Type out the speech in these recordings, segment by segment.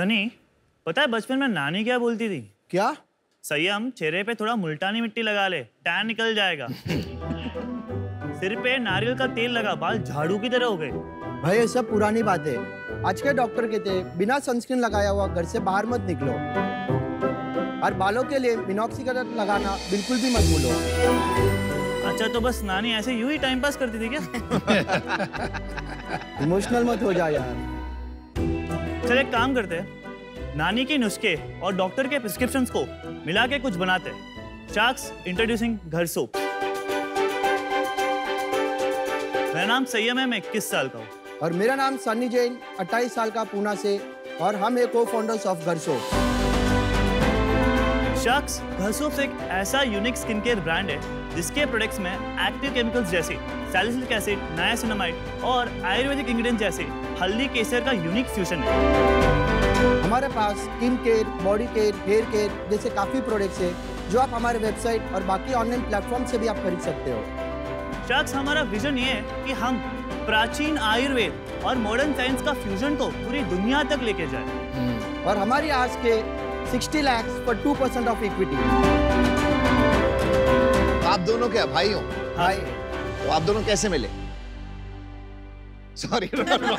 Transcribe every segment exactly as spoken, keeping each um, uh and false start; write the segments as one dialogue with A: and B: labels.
A: सनी, पता है बचपन में नानी क्या बोलती थी?
B: क्या?
A: संयम, चेहरे पे थोड़ा मुल्तानी मिट्टी लगा ले, टैन निकल जाएगा। सिर पे नारियल का तेल लगा, बाल झाड़ू की तरह हो गए।
B: भाई ये सब पुरानी बात है। आज के डॉक्टर कहते हैं बिना सनस्क्रीन लगाया हुआ घर से बाहर मत निकलो, और बालों के लिए मिनॉक्सिडिल लगाना बिल्कुल भी मत भूलो।
A: अच्छा, तो बस नानी ऐसे यूं ही टाइम पास करती थी क्या?
B: इमोशनल मत हो जा यार।
A: चल एक काम करते हैं, नानी के नुस्खे और डॉक्टर के प्रिस्क्रिप्शंस को मिला के कुछ बनाते हैं। Sharks introducing Ghar soap. मेरा नाम संयम है, मैं इक्कीस साल का हूँ।
B: और मेरा नाम सन्नी जैन, अट्ठाईस साल का, पूना से, और हम एक को founders of Ghar soap.
A: Sharks Ghar soap एक ऐसा यूनिक स्किन केयर ब्रांड है जिसके प्रोडक्ट्स में एक्टिव केमिकल्स जैसे सैलिसिलिक एसिड, नायासिनामाइड और आयुर्वेदिक इंग्रेडिएंट जैसे हल्दी केसर का यूनिक फ्यूजन है।
B: हमारे पास skin care, body care, hair care जैसे काफी प्रोडक्ट्स हैं जो आप हमारे वेबसाइट और बाकी ऑनलाइन प्लेटफॉर्म से भी आप खरीद सकते हो।
A: शार्क्स, हमारा विजन ये है कि हम प्राचीन आयुर्वेद और मॉडर्न साइंस का फ्यूजन को पूरी दुनिया तक लेके जाए।
B: और हमारी आज के साठ lakh for two percent of equity.
C: आप दोनों क्या भाई हो?
B: भाई।
C: तो आप दोनों कैसे मिले? सॉरी।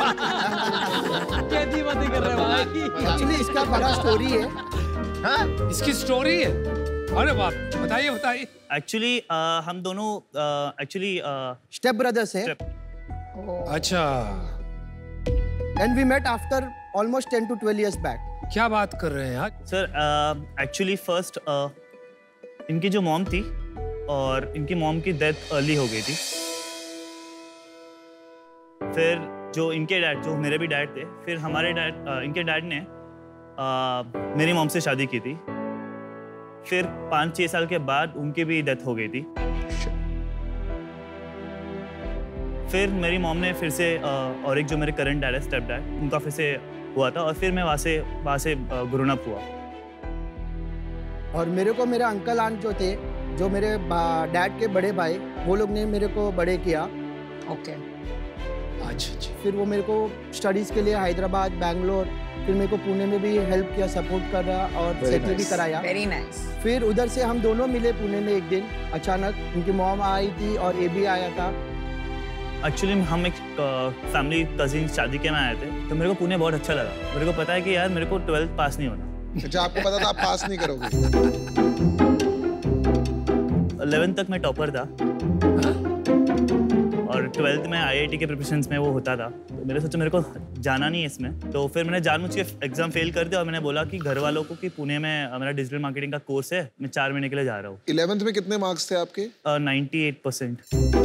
D: कैसी बातें कर रहे हो भाई?
B: एक्चुअली इसका बड़ा स्टोरी है।
C: हाँ?
D: इसकी स्टोरी है? अरे बाप, बताइए बताइए।
A: एक्चुअली uh, हम दोनों एक्चुअली
B: स्टेप ब्रदर्स हैं।
D: अच्छा।
B: And we met after almost ten to twelve years back.
D: क्या बात कर रहे हैं यार?
A: सर एक्चुअली फर्स्ट इनकी जो मॉम थी और इनकी मॉम की डेथ अर्ली हो गई थी। फिर जो इनके डैड, जो मेरे भी डैड थे, फिर हमारे डैड uh, इनके डैड ने uh, मेरी मॉम से शादी की थी। फिर पाँच छः साल के बाद उनकी भी डेथ हो गई थी। फिर मेरी मॉम ने फिर से uh, और एक जो मेरे करंट डैड है, स्टेप डैड, उनका फिर से हुआ था, और फिर मैं वहाँ से वहाँ से ग्रोन अप हुआ।
B: और मेरे को मेरे अंकल आंट जो थे, जो मेरे डैड के बड़े भाई, वो लोग ने मेरे को बड़े किया।
D: ओके। अच्छा अच्छा।
B: फिर वो मेरे को स्टडीज़ के लिए हैदराबाद, बैंगलोर, फिर मेरे को पुणे में भी हेल्प किया, सपोर्ट कर रहा और सेटल भी कराया।
E: Very nice.
B: फिर उधर से हम दोनों मिले पुणे में एक दिन अचानक। उनकी मॉम आई थी और ये भी आया था।
A: एक्चुअली हम एक फैमिली कजिन शादी के में आए थे, तो मेरे को पुणे बहुत अच्छा लगा। मेरे को पता है कि यार मेरे को ट्वेल्थ पास नहीं होना।
C: अच्छा, आपको पता था आप पास नहीं करोगे?
A: इलेवेंथ तक मैं टॉपर था और ट्वेल्थ में आईआईटी के प्रिपरेशंस में वो होता था। तो मेरे सोचा मेरे को जाना नहीं है इसमें, तो फिर मैंने जानबूझ के एग्जाम फेल कर दिया और मैंने बोला कि घर वालों को कि पुणे में मेरा डिजिटल मार्केटिंग का कोर्स है, मैं चार महीने के लिए जा रहा हूँ।
C: इलेवेंथ में कितने मार्क्स थे आपके?
A: Ninety eight percent.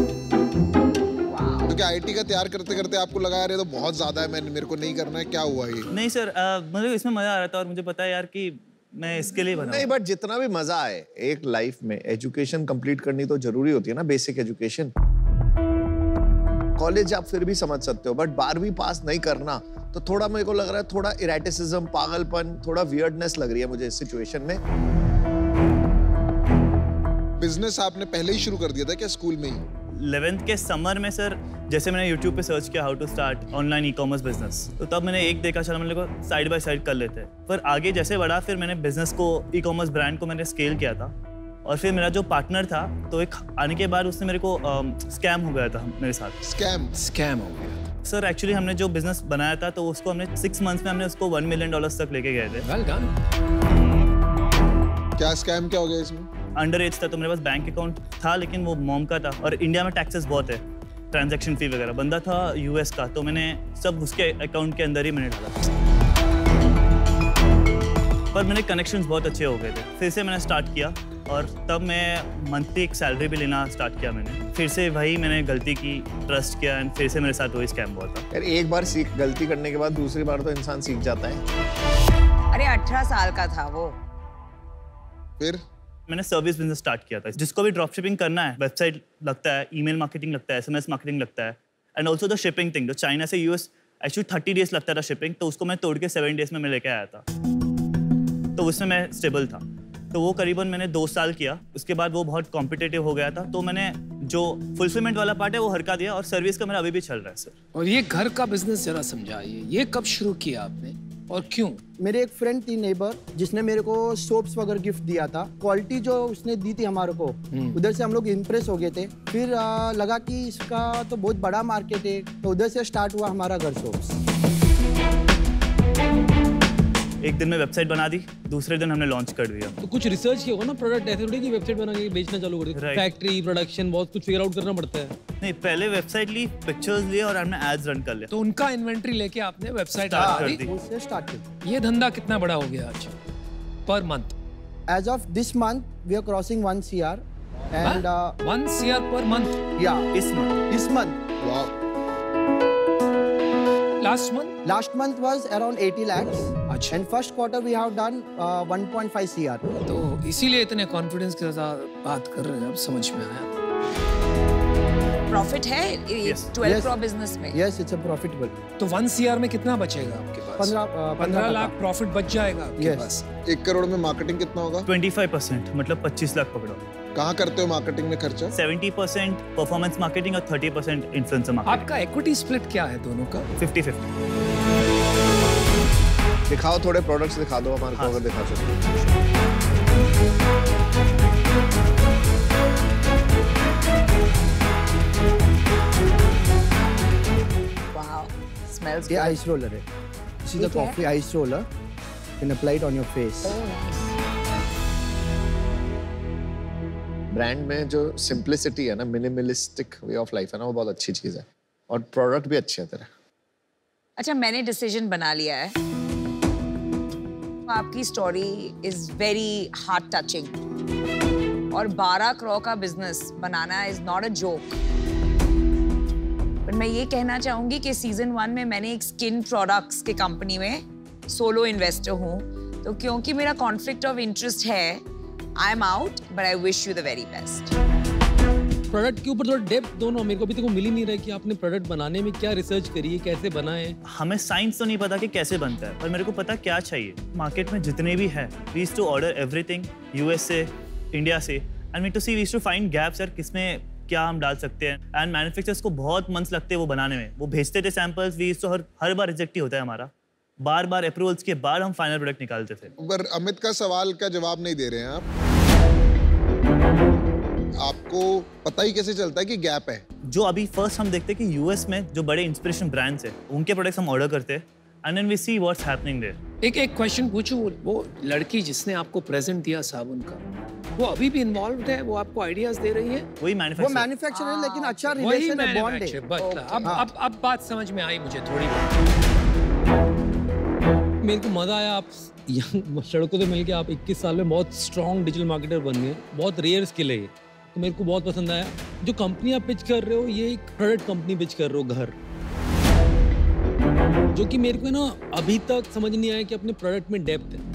C: तो क्या आईटी का तैयार करते करते आपको लगा यार ये तो बहुत ज्यादा है, मैंने मेरे को नहीं करना है, क्या हुआ ये?
A: नहीं सर, आ, मुझे इसमें मजा आ रहा था और मुझे पता है यार कि मैं इसके लिए बना।
C: नहीं, बट जितना भी मजा आए एक लाइफ में, एजुकेशन कंप्लीट करनी तो जरूरी होती है ना, बेसिक एजुकेशन। कॉलेज आप फिर भी समझ सकते हो, बट बारहवीं पास नहीं करना तो थोड़ा मेरे को लग रहा है, थोड़ा इरेटिसिज्म, पागलपन, थोड़ा वियर्डनेस लग रही है मुझे इस सिचुएशन में। बिजनेस आपने पहले ही शुरू कर दिया था क्या स्कूल में ही?
A: इलेवेंथ के समर में सर, जैसे मैंने यूट्यूब पे सर्च किया how to start online e commerce business, तो तब मैंने एक देखा, चला मैंने को साइड बाय साइड कर लेते हैं। पर आगे जैसे बढ़ा, फिर मैंने बिजनेस को, ई कॉमर्स ब्रांड को मैंने स्केल किया था। और फिर मेरा जो पार्टनर था, तो एक आने के बाद उसने मेरे को स्कैम हो गया था मेरे साथ।
C: स्कैम?
D: स्कैम हो गया
A: सर। एक्चुअली हमने जो बिजनेस बनाया था, तो उसको हमने सिक्स मंथ्स में हमने उसको वन मिलियन डॉलर्स तक लेके गए थे।
D: Well done.
C: क्या स्कैम क्या हो गया इसमें?
A: अंडर एज था, तो मेरे पास बैंक अकाउंट था लेकिन वो मॉम का था, और इंडिया में टैक्सेस बहुत है, ट्रांजैक्शन फी वगैरह। बंदा था यूएस का, तो मैंने सब उसके अकाउंट के अंदर ही मैंने डाला। पर मेरे कनेक्शंस बहुत अच्छे हो गए थे। फिर से मैंने स्टार्ट किया और तब मैं मंथली एक सैलरी भी लेना स्टार्ट किया मैंने। फिर से वही मैंने गलती की, ट्रस्ट किया, एंड फिर से मेरे साथ वही स्कैम हुआ था।
C: यार एक बार सीख, गलती करने के बाद दूसरी बार तो इंसान सीख जाता है।
E: अरे अठारह साल का था वो।
C: फिर
A: मैंने सर्विस बिजनेस स्टार्ट किया था। जिसको भी ड्रॉप शिपिंग करना है, वेबसाइट लगता है, ईमेल मार्केटिंग लगता है, एसएमएस मार्केटिंग लगता है, and also the shipping thing. जो चाइना से यूएस एक्चुअली थर्टी डेज लगता था शिपिंग, तो उसको मैं तोड़ के सेवन डेज में मैं लेके आया था। तो उसमें मैं स्टेबल था। तो वो करीबन मैंने दो साल किया। उसके बाद वो बहुत कॉम्पिटिटिव हो गया था, तो मैंने जो फुलफिलमेंट वाला पार्ट है वो हरका दिया, और सर्विस का मेरा अभी भी चल रहा है सर।
D: और ये घर का बिजनेस जरा समझाइए, ये कब शुरू किया आपने? और क्यों?
B: मेरे एक फ्रेंड थी नेबर जिसने मेरे को सोप्स वगैरह गिफ्ट दिया था। क्वालिटी जो उसने दी थी हमारे को, उधर से हम लोग इम्प्रेस हो गए थे। फिर आ, लगा कि इसका तो बहुत बड़ा मार्केट है, तो उधर से स्टार्ट हुआ हमारा घर सोप्स।
A: एक दिन में वेबसाइट बना दी, दूसरे दिन हमने लॉन्च कर दिया।
E: तो कुछ रिसर्च किया होगा ना प्रोडक्ट, ऐसे थोड़ी कि वेबसाइट बना के बेचना चालू कर दी।
A: Right.
E: फैक्ट्री, प्रोडक्शन, बहुत कुछ फिगर आउट करना पड़ता है।
A: नहीं, पहले वेबसाइट ली, पिक्चर्स लिए और हमने एड्स रन कर लिया।
D: तो उनका इन्वेंट्री लेके आपने वेबसाइट
A: Start
D: बना
A: कर
D: दी।
A: दी।
B: उससे स्टार्ट किया।
D: ये धंधा कितना बड़ा हो गया आज per month?
B: As of this month, we are crossing one C R, and uh,
D: one CR per month?
B: yeah,
A: इस month
B: this month,
D: last month?
B: last month was around eighty lakhs,
D: अच्छा।
B: and first quarter we have done uh, one point five C R.
D: तो इसीलिए इतने confidence के साथ बात कर रहे हैं, अब समझ में आया।
F: प्रॉफिट है
A: Yes.
F: Twelve
B: Yes.
F: Crore business में।
B: Yes, it's a profitable.
D: तो वन सीआर में कितना बचेगा आपके पास?
B: पंद्रह uh,
D: पंद्रह लाख
B: लाख।
D: प्रॉफिट बच जाएगा आपके
B: Yes.
D: पास।
G: एक करोड़ में मार्केटिंग कितना होगा?
A: पच्चीस परसेंट मतलब पच्चीस लाख पकड़ो।
G: कहाँ करते हो मार्केटिंग में खर्चा?
A: सत्तर परसेंट परफॉर्मेंस मार्केटिंग और तीस परसेंट इन्फ्लुएंसर मार्केटिंग।
D: आपका इक्विटी स्प्लिट क्या है दोनों का?
A: Fifty fifty.
C: दिखाओ थोड़े प्रोडक्ट्स दिखा दो हमारे को
A: हाँ।
C: अगर दिखा सको।
F: वाओ, स्मेल्स
B: ये आइस रोलर है। This is the
F: ठीक है।
B: coffee ice roller. You can apply it on your face.
C: Brand में जो सिंप्लिसिटी है ना, मिनिमलिस्टिक वे ऑफ लाइफ है ना, वो बहुत अच्छी चीज है और प्रोडक्ट भी अच्छे हैं तेरे।
F: अच्छा, मैंने डिसीजन बना लिया है। आपकी story is very heart touching और बारह करोड़ का बिजनेस बनाना इज नॉट अ जोक। पर मैं ये कहना चाहूंगी कि सीजन वन में मैंने एक स्किन प्रोडक्ट्स के कंपनी में सोलो इन्वेस्टर हूँ, तो क्योंकि मेरा कॉन्फ्लिक्ट ऑफ इंटरेस्ट है, I am out, but I wish you the very best.
E: Product के ऊपर थोड़ा डेप्थ दोनों मेरे को अभी तक वो मिल ही नहीं रहा है कि आपने प्रोडक्ट बनाने में क्या रिसर्च करी है, कैसे बनाए।
A: हमें साइंस तो नहीं पता कि कैसे बनता है, पर मेरे को पता क्या चाहिए। मार्केट में जितने भी है, we used to order everything US से, इंडिया से, and we to see we used to find gaps यार, किसमें क्या हम डाल सकते हैं। एंड मैन्युफैक्चरर्स को बहुत मंथ्स लगते हैं वो बनाने में। वो भेजते थे सैंपल्स, वी यूज्ड टू हर हर बार रिजेक्ट ही होता है हमारा। बार बार अप्रूवल्स के बाद हम फाइनल प्रोडक्ट निकालते थे।
G: पर अमित का सवाल का जवाब नहीं दे रहे हैं आप। आपको पता ही कैसे चलता है कि गैप है?
A: जो अभी फर्स्ट हम देखते हैं कि यूएस में जो बड़े इंस्पिरेशन ब्रांड्स हैं, उनके प्रोडक्ट्स हम ऑर्डर करते हैं and then we see what's happening there.
D: एक एक क्वेश्चन पूछूं, वो लड़की जिसने आपको प्रेजेंट दिया साबुन का, वो अभी भी इन्वॉल्व है? वो आपको आइडियाज दे रही है?
A: वही
B: वो
A: मैन्युफैक्चर।
B: मैन्युफैक्चर है, लेकिन अच्छा
D: वही
B: रिलेशन है, बॉन्ड
D: मैन्युफैक्चर
B: है।
D: बस। अब
B: हाँ।
D: अब अब बात समझ में आई मुझे थोड़ी बहुत।
E: मेरे को मजा आया, आप यंग सड़कों से मिलके आप इक्कीस साल में बहुत स्ट्रॉन्ग डिजिटल मार्केटर बन गए। बहुत रेयर स्किल है ये, तो मेरे को बहुत पसंद आया। जो कंपनी आप पिच कर रहे हो, ये एक प्रोडक्ट कंपनी पिच कर रहे हो, घर, जो कि मेरे को ना अभी तक समझ नहीं आया कि अपने प्रोडक्ट में डेप्थ है।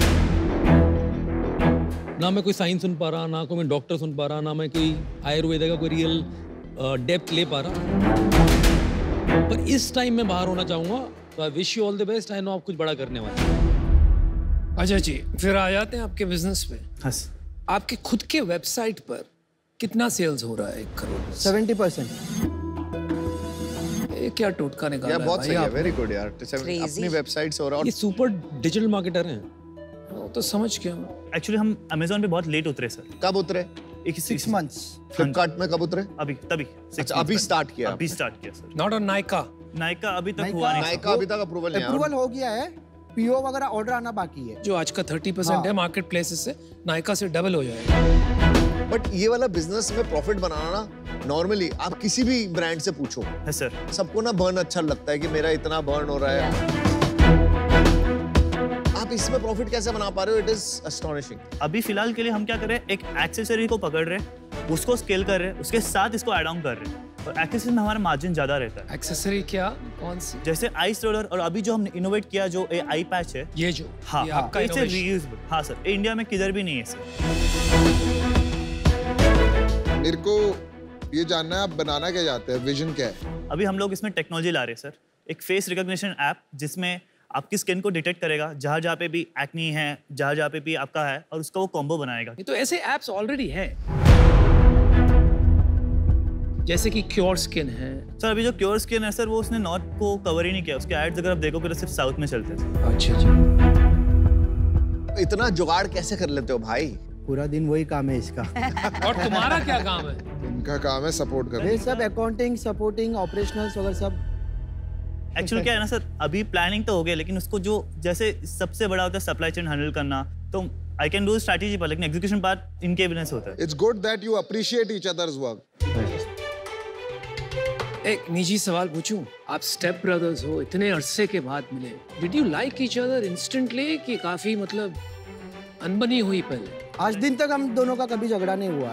E: ना मैं कोई साइंस सुन पा रहा, ना कोई मैं डॉक्टर सुन पा रहा, ना मैं कोई आयुर्वेदा का कोई रियल डेप्थ ले पा रहा। पर इस टाइम में बाहर होना चाहूंगा, तो I wish you all the best. I know आप कुछ बड़ा करने वाले हैं।
D: अच्छा जी, फिर आ जाते हैं आपके बिजनेस पे।
A: हस
D: आपके खुद के वेबसाइट पर कितना सेल्स हो रहा है एक करोड़ में?
B: Seventy percent.
D: ये क्या टोटका निकाला
C: यार
D: है
C: बहुत
D: भाई
C: सही है,
D: आपने?
C: वेरी गुड यार।
F: Crazy.
C: अपनी वेबसाइट से हो रहा है
E: ये
C: और
E: सुपर डिजिटल मार्केटर हैं।
D: वो तो समझ गया।
A: एक्चुअली हम अमेजोन पे बहुत लेट उतरे सर।
C: कब उतरे?
A: एक
B: सिक्स मंथ्स।
C: फ्लिपकार्ट में कब उतरे?
A: अभी तभी six
C: अच्छा,
A: months
C: अभी
A: पहले।
C: start किया
A: अभी
C: आपने।
A: स्टार्ट किया sir.
D: Not on Nykaa.
A: Nykaa अभी तक
B: Nykaa-
A: हुआ नहीं।
C: नायका अभी तक अप्रूवल नहीं आया।
B: अप्रूवल हो गया है, पीओ वगैरह ऑर्डर आना बाकी है।
D: जो आज का थर्टी परसेंट
B: हाँ।
D: है मार्केट प्लेसेस से, नाइका से डबल हो जाएगा।
C: बट ये वाला बिजनेस में प्रॉफिट बनाना ना, नॉर्मली आप किसी भी ब्रांड से पूछो,
A: है सर।
C: सबको ना बर्न अच्छा लगता है कि मेरा इतना बर्न हो रहा है। आप इसमें प्रॉफिट कैसे बना पा रहे हो? It is astonishing.
A: अभी फिलहाल के लिए हम क्या कर रहे हैं, एक एक्सेसरी को पकड़ रहे हैं, उसको स्केल कर रहे हैं, उसके साथ इसको ऐड ऑन कर रहे हैं। और एक्सेसरी में हमारा मार्जिन ज्यादा रहता है।
D: एक्सेसरी क्या, कौन सी?
A: जैसे आइस रोलर, और अभी जो हमने इनोवेट किया जो ए आई पैच है,
D: ये जो
A: हाँ
D: ये
A: हाँ,
D: आपका
A: it's a
D: innovation।
A: reusable। हाँ सर, ये इंडिया में किधर भी नहीं है सर।
G: मेरे को ये जानना है, आप बनाना क्या चाहते हैं? विजन क्या है?
A: अभी हम लोग इसमें टेक्नोलॉजी ला रहे हैं सर। एक फेस रिकॉग्निशन ऐप जिसमें आपकी स्किन को डिटेक्ट करेगा, जहाँ जहाँ पे भी एक्नी है, जहाँ जहाँ पे भी आपका है, और उसका वो कॉम्बो बनाएगा।
D: ये तो ऐसे एप्स ऑलरेडी हैं। जैसे कि क्योर स्किन है।
A: सर अभी जो क्योर स्किन है सर वो उसने नॉर्थ को कवर ही नहीं किया, उसके एड्स अगर आप देखोगे तो सिर्फ साउथ में चलते हैं।
D: अच्छा जी।
C: इतना जुगाड़ कैसे कर लेते हो भाई?
B: पूरा दिन वही काम है इसका।
D: और तुम्हारा क्या काम है?
G: इनका काम है सपोर्ट करना।
B: ये सब अकाउंटिंग, सपोर्टिंग, ऑपरेशनल्स वगैरह सब।
A: एक्चुअली क्या है ना सर, अभी प्लानिंग तो हो गया लेकिन उसको जो जैसे सबसे बड़ा होता है सप्लाई चेन हैंडल करना, तो आई कैन डू स्ट्रैटेजी पर, लेकिन एग्जीक्यूशन पार्ट इनके बिजनेस होता है।
G: It's good that you appreciate each others work.
D: एक निजी सवाल पूछूं, आप स्टेप ब्रदर्स हो, इतने अरसे के बाद मिले, did you like each other instantly कि काफी मतलब अनबनी हुई पहले?
B: आज दिन तक हम दोनों का कभी झगड़ा नहीं हुआ।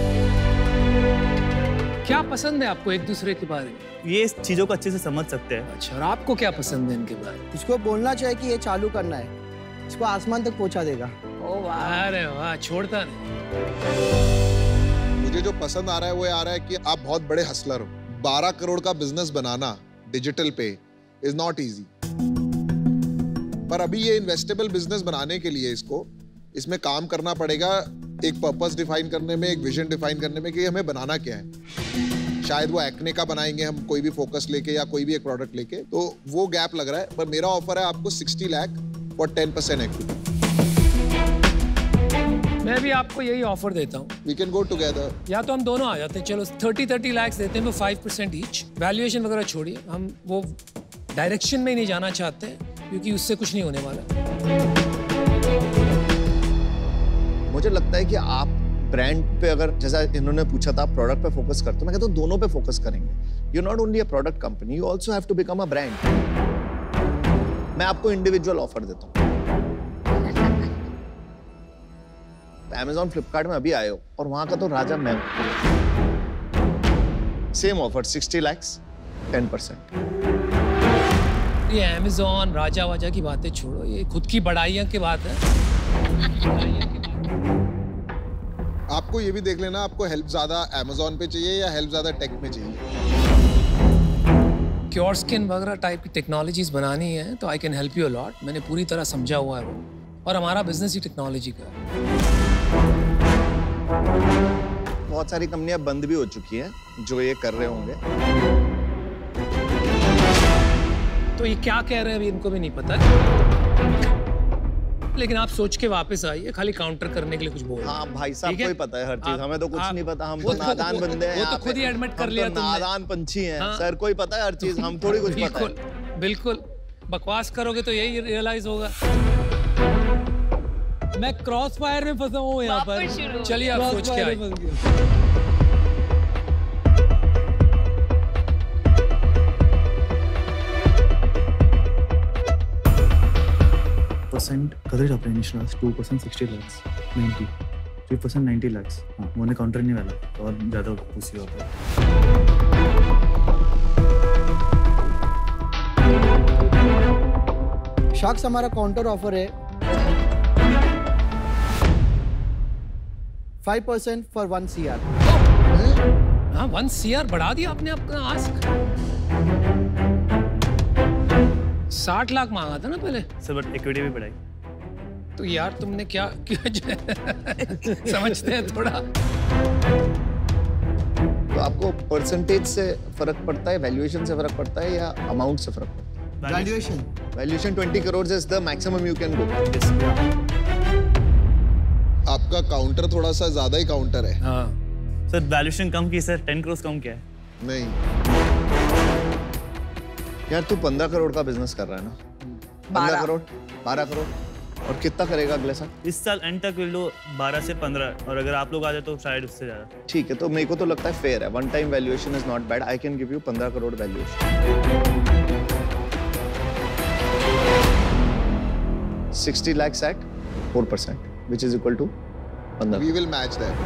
D: क्या पसंद है आपको एक दूसरे के बारे में?
A: ये इस चीजों को अच्छे से समझ सकते हैं।
D: अच्छा, और आपको क्या पसंद है इनके बारे में?
B: इसको बोलना चाहिए कि ये चालू करना है, इसको आसमान तक पहुंचा देगा।
F: ओ वाह।
D: अरे वाह, छोड़ता नहीं।
G: मुझे जो पसंद आ रहा है वो ये आ रहा है कि आप बहुत बड़े हसलर हो। बारह करोड़ का बिजनेस बनाना डिजिटल पे इज नॉट इजी, पर अभी ये इन्वेस्टेबल बिजनेस बनाने के लिए इसको इसमें काम करना पड़ेगा, एक पर्पस डिफाइन करने में, एक विजन डिफाइन करने में कि हमें बनाना क्या है। शायद वो एक्ने का बनाएंगे हम कोई भी फोकस लेके या कोई भी एक प्रोडक्ट लेके, तो वो गैप लग रहा है। पर मेरा ऑफर है आपको साठ lakh for ten percent equity.
D: मैं भी आपको यही ऑफर देता हूँ।
G: We can go together.
D: या तो हम दोनों आ जाते हैं, चलो थर्टी थर्टी लाख देते हैं, फाइव परसेंट ईच। वैल्यूएशन वगैरह छोड़िए, हम वो डायरेक्शन में नहीं जाना चाहते हैं क्योंकि उससे कुछ नहीं होने वाला।
C: मुझे लगता है कि आप ब्रांड पे, अगर जैसा इन्होंने पूछा था प्रोडक्ट पे फोकस करते हो, मैं कहता हूँ दोनों पे फोकस करेंगे। You not only a product company, you also have to become a brand. मैं आपको इंडिविजुअल ऑफर देता हूँ। Amazon, फ्लिपकार्ट में अभी आए हो और वहां का तो राजा मैं हूं। Same offer sixty lakhs, ten percent.
D: ये Amazon राजा वाजा की बातें छोड़ो, ये खुद की बड़ाइयां की बात है।
G: आपको ये भी देख लेना, आपको हेल्प ज्यादा Amazon पे चाहिए या हेल्प ज्यादा टेक में चाहिए।
D: क्योर स्किन वगैरह टाइप की टेक्नोलॉजीज बनानी है तो I can help you a lot. मैंने पूरी तरह समझा हुआ है वो, और हमारा बिजनेस ही टेक्नोलॉजी का है।
C: बहुत सारी कंपनियां बंद भी हो चुकी हैं जो ये कर रहे होंगे।
D: तो ये क्या कह रहे हैं अभी इनको भी नहीं पता है, लेकिन आप सोच के वापस आइए, खाली काउंटर करने के लिए कुछ बोल।
C: हाँ भाई साहब, कोई पता है हर चीज, हमें तो कुछ
D: आप,
C: नहीं पता, हम
D: वो,
C: तो नादान
D: वो,
C: बंदे हैं।
D: वो तो खुद ही एडमिट कर लिया
C: तुमने। नादान पंछी हैं।
D: हाँ?
C: सर कोई पता है हर चीज, हम थोड़ी कुछ पता है।
D: बिल्कुल बिल्कुल, बकवास करोगे तो यही रियलाइज होगा।
E: मैं क्रॉस फायर में फंसा हूँ यहाँ पर।
D: चलिए आप सोच के आइए।
A: Percent coverage operation two percent sixty lakhs, ninety three percent ninety lakhs. हाँ, मैंने काउंटर नहीं वाला और ज़्यादा पूछी होता
B: है। शख्स हमारा काउंटर ऑफर है five percent for one C R.
D: हाँ, वन सी आर बढ़ा दिया आपने आपका आस्क। साठ लाख मांगा था ना पहले
A: सर, बट इक्विटी भी बढ़ाई।
D: तो यार तुमने क्या किया? समझते हैं थोड़ा।
C: तो आपको परसेंटेज से फर्क पड़ता है, वैल्यूएशन से फर्क पड़ता है या अमाउंट से फर्क पड़ता है?
B: Valuation
C: valuation twenty crore is the maximum you can go.
G: आपका काउंटर थोड़ा सा ज्यादा ही काउंटर है।
D: हाँ
A: सर, वैल्यूएशन कम की सर, टेन करोड़ कम क्या है?
G: नहीं
C: यार तू पंद्रह करोड़ का बिजनेस कर रहा है ना? पंद्रह करोड़, बारह करोड़, और कितना करेगा अगले साल?
A: इस साल एंड तक विल डू बारह से पंद्रह, और अगर आप लोग आ जाए तो शायद उससे ज्यादा।
C: ठीक है, तो मेरे को तो लगता है फेयर है। One time valuation is not bad. I can give you पंद्रह crore valuation. Sixty lakhs at four percent, which is equal to पंद्रह।
G: We will match that.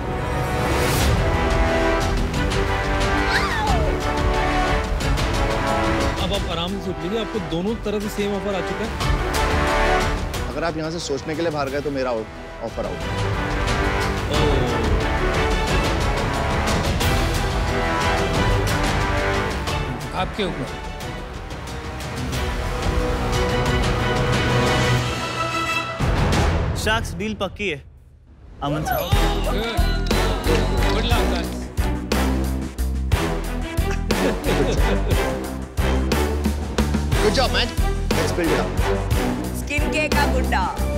E: अब आप आराम से सोच लीजिए, आपको दोनों तरफ से सेम ऑफर आ चुका है।
C: अगर आप यहाँ से सोचने के लिए बाहर गए तो मेरा ऑफर आउट।
D: आपके ऊपर।
A: शार्क्स डील पक्की है अमन साहब।
D: Good luck guys.
C: Good job, man. Let's build it up.
F: Skin के का गुड्डा